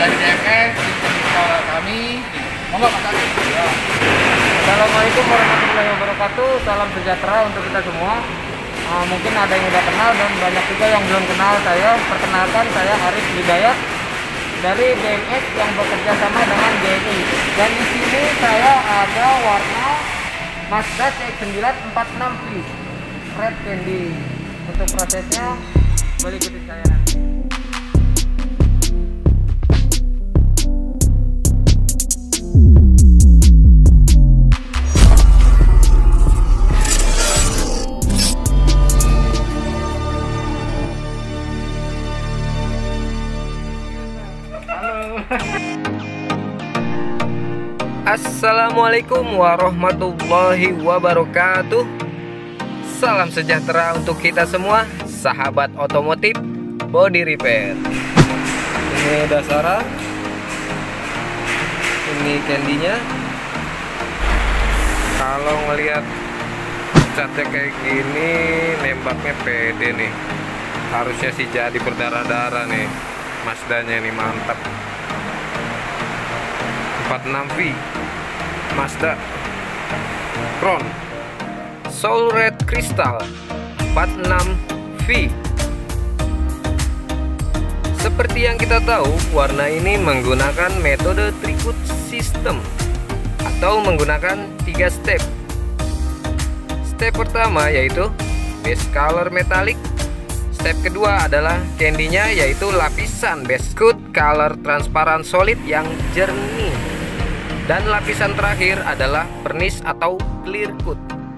dari DMS install kami. Monggo Mas Ali. Ya. Assalamualaikum warahmatullahi wabarakatuh. Salam sejahtera untuk kita semua. Mungkin ada yang udah kenal dan banyak juga yang belum kenal saya. Perkenalkan, saya Arif Hidayat dari DMS yang bekerja sama dengan GNI. Dan di sini saya ada warna Mazda CX-9 46V Red Candy. Untuk prosesnya boleh ikuti saya nanti. Assalamualaikum warahmatullahi wabarakatuh. Salam sejahtera untuk kita semua, sahabat otomotif body repair. Ini dasara, ini candy-nya. Kalau ngelihat catnya kayak gini, nembaknya pede nih. Harusnya sih jadi berdarah-darah nih. Mazdanya nih mantap. 46V Mazda Crown Soul Red Crystal 46V. Seperti yang kita tahu, warna ini menggunakan metode Trikut System atau menggunakan 3 step. Step pertama yaitu base color metallic. Step kedua adalah candy-nya, yaitu lapisan base coat color transparan solid yang jernih. Dan lapisan terakhir adalah vernish atau clear coat.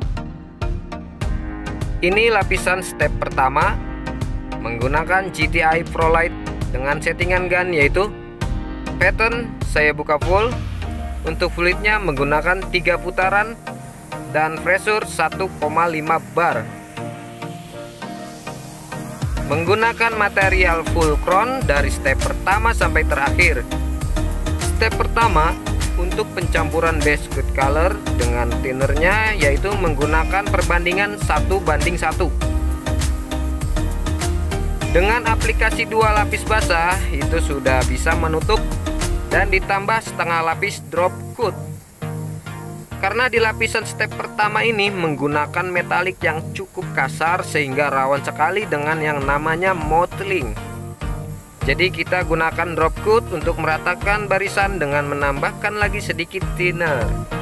Ini lapisan step pertama menggunakan GTI Prolight dengan settingan gun yaitu pattern saya buka full. Untuk fluidnya menggunakan 3 putaran dan pressure 1,5 bar. Menggunakan material full crown dari step pertama sampai terakhir. Step pertama untuk pencampuran base coat color dengan thinnernya yaitu menggunakan perbandingan 1:1. Dengan aplikasi 2 lapis basah itu sudah bisa menutup dan ditambah setengah lapis drop coat. Karena di lapisan step pertama ini menggunakan metalik yang cukup kasar sehingga rawan sekali dengan yang namanya mottling. Jadi kita gunakan drop coat untuk meratakan barisan dengan menambahkan lagi sedikit thinner.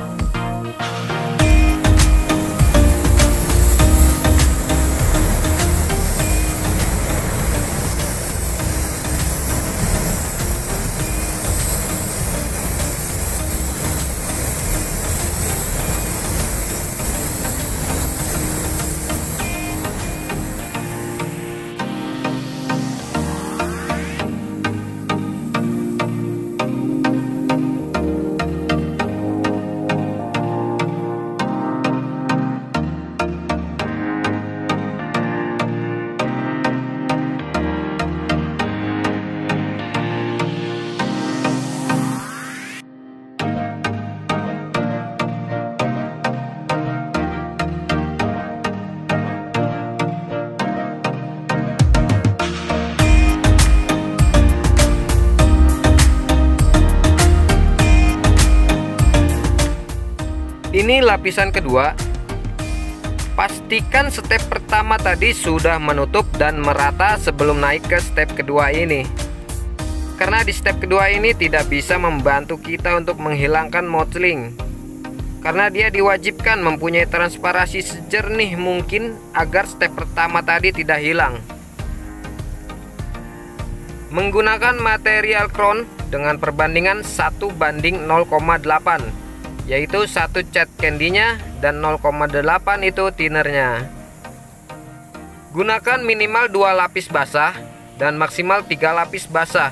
Ini lapisan kedua. Pastikan step pertama tadi sudah menutup dan merata sebelum naik ke step kedua ini. Karena di step kedua ini tidak bisa membantu kita untuk menghilangkan mottling. Karena dia diwajibkan mempunyai transparansi sejernih mungkin agar step pertama tadi tidak hilang. Menggunakan material crown dengan perbandingan 1:0,8, yaitu 1 cat candy-nya dan 0,8 itu thinnernya. Gunakan minimal 2 lapis basah dan maksimal 3 lapis basah.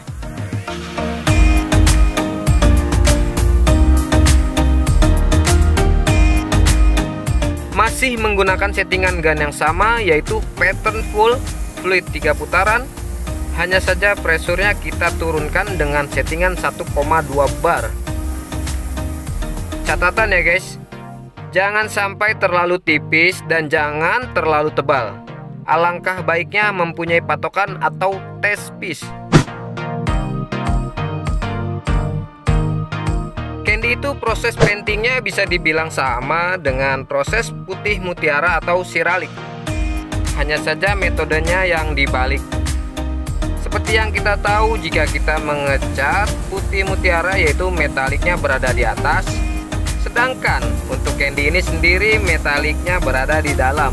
Masih menggunakan settingan gun yang sama yaitu pattern full fluid 3 putaran. Hanya saja pressure-nya kita turunkan dengan settingan 1,2 bar. Catatan ya guys, jangan sampai terlalu tipis dan jangan terlalu tebal. Alangkah baiknya mempunyai patokan atau test piece. itu proses paintingnya bisa dibilang sama dengan proses putih mutiara atau siralik. Hanya saja metodenya yang dibalik. Seperti yang kita tahu, jika kita mengecat putih mutiara yaitu metaliknya berada di atas, sedangkan untuk candy ini sendiri metaliknya berada di dalam.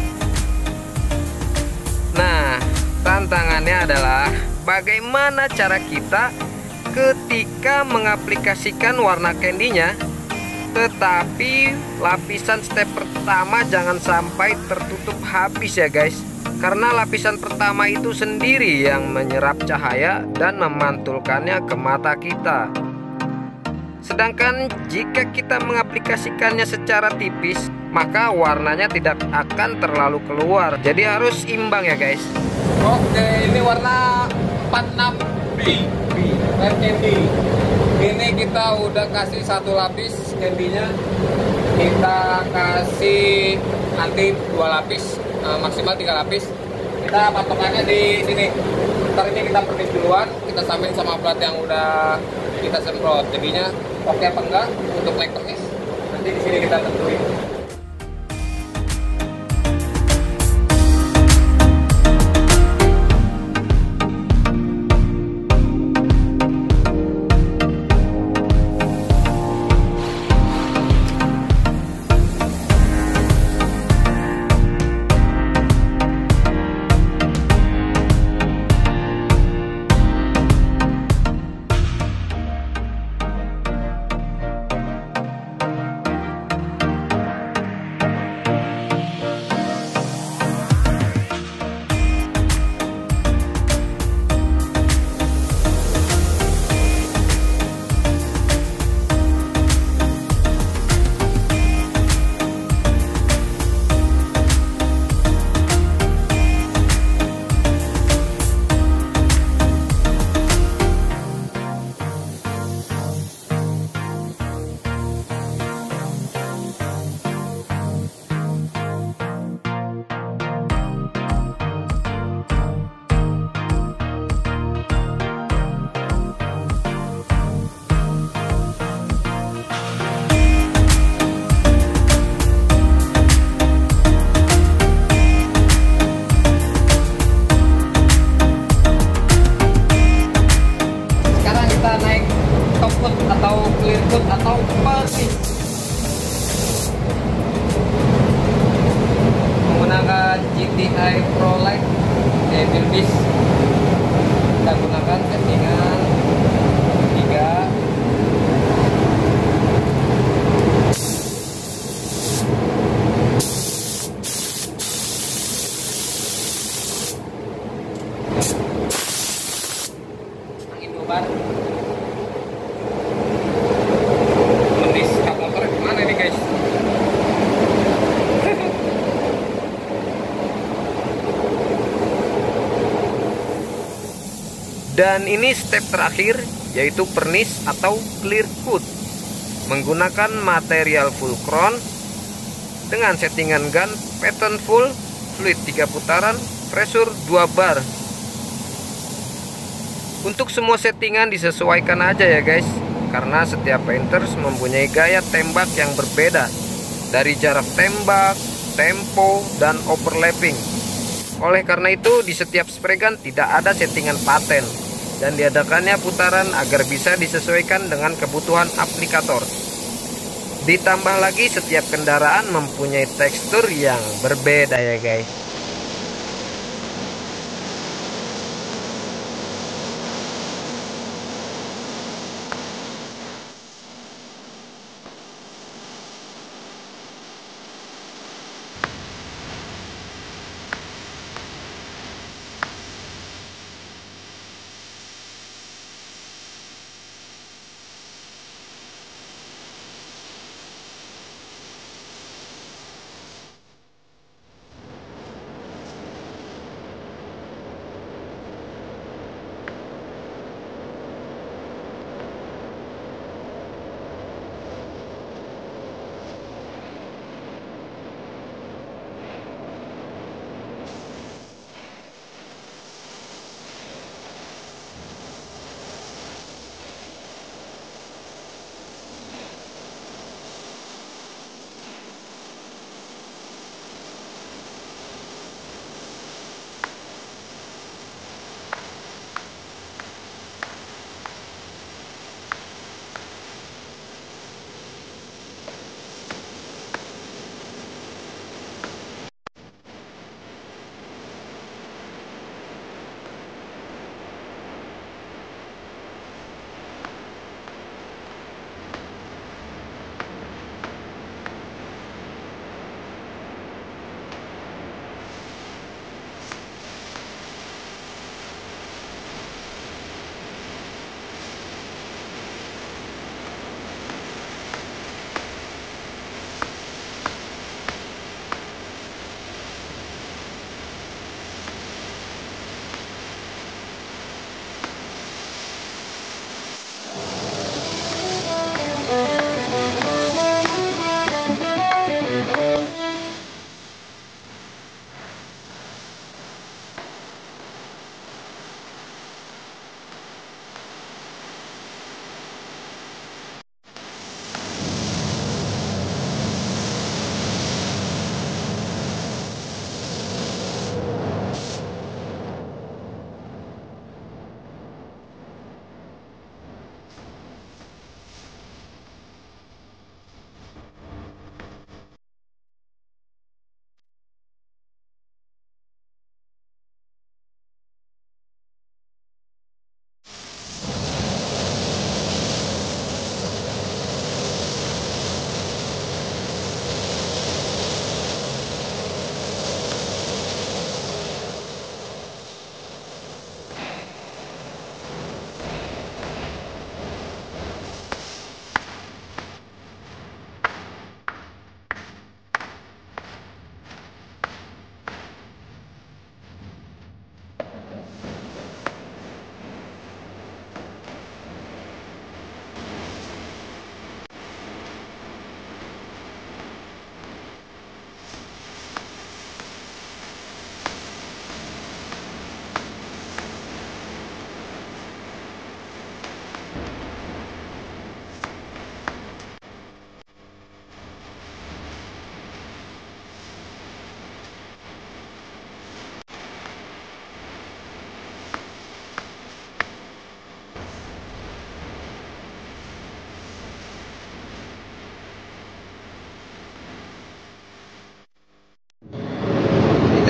Nah, tantangannya adalah bagaimana cara kita ketika mengaplikasikan warna candy-nya, tetapi lapisan step pertama jangan sampai tertutup habis ya guys, karena lapisan pertama itu sendiri yang menyerap cahaya dan memantulkannya ke mata kita. Sedangkan jika kita mengaplikasikannya secara tipis, maka warnanya tidak akan terlalu keluar, jadi harus imbang ya guys. Oke, ini warna 46B red candy. Ini kita udah kasih satu lapis candy-nya, kita kasih nanti 2 lapis, maksimal 3 lapis. Kita patokannya di sini. Ntar ini kita pernis duluan, kita samain sama plat yang udah kita semprot. Jadinya oke apa enggak untuk naik pernis, nanti di sini kita tentuin. Atau pernis menggunakan GTI Pro Light Devil Beast. Kita gunakan settingan 3. Angin lubar. Dan ini step terakhir, yaitu pernis atau clear coat menggunakan material full crown dengan settingan gun pattern full, fluid 3 putaran, pressure 2 bar. Untuk semua settingan disesuaikan aja ya guys, karena setiap painters mempunyai gaya tembak yang berbeda, dari jarak tembak, tempo, dan overlapping. Oleh karena itu di setiap spray gun tidak ada settingan paten, dan diadakannya putaran agar bisa disesuaikan dengan kebutuhan aplikator. Ditambah lagi setiap kendaraan mempunyai tekstur yang berbeda ya guys.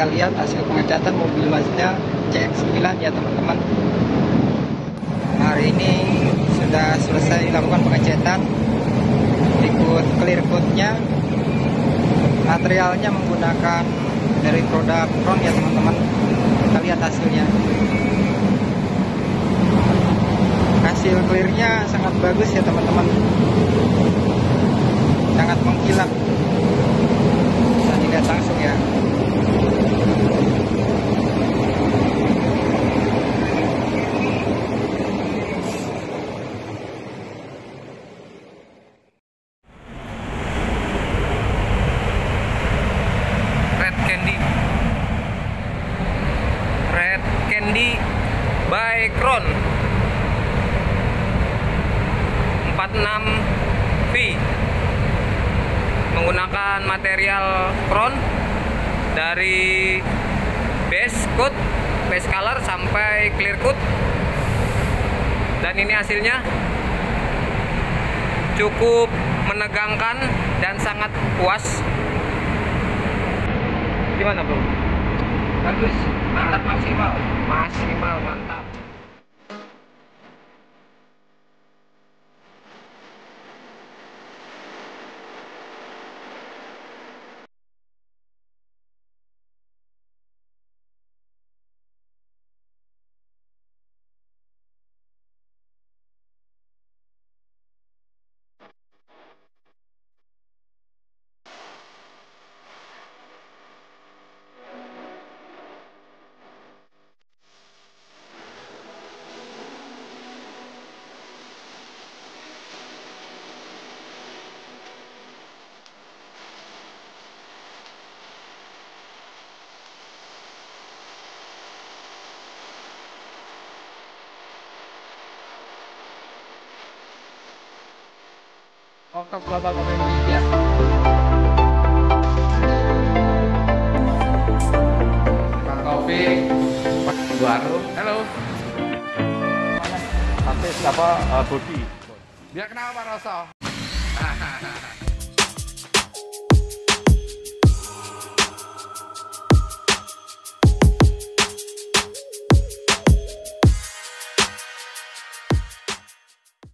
kita lihat hasil pengecatan mobil Mazda CX-9 ya teman-teman. Hari ini sudah selesai dilakukan pengecatan. Ikut clear coat-nya, materialnya menggunakan dari produk Crown ya teman-teman. Kita lihat hasilnya. Hasil clearnya sangat bagus ya teman-teman, sangat mengkilap. Bisa dilihat langsung ya. Red Candy by Crown 46V menggunakan material Crown dari base coat, base color sampai clear coat, dan ini hasilnya cukup menegangkan dan sangat puas. Gimana bro? Bagus, mantap, maksimal. Maksimal, mantap. Untuk Global Mobil Indonesia. Pak Taufik, Pak baru. Halo. Artis apa body. Biar kenal Pak Roso.